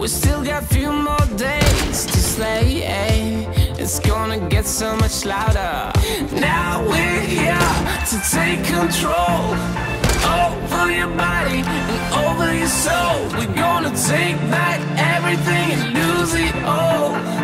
We still got a few more days to slay. It's gonna get so much louder. Now we're here to take control over your body and over your soul. We're gonna take back everything and lose it all.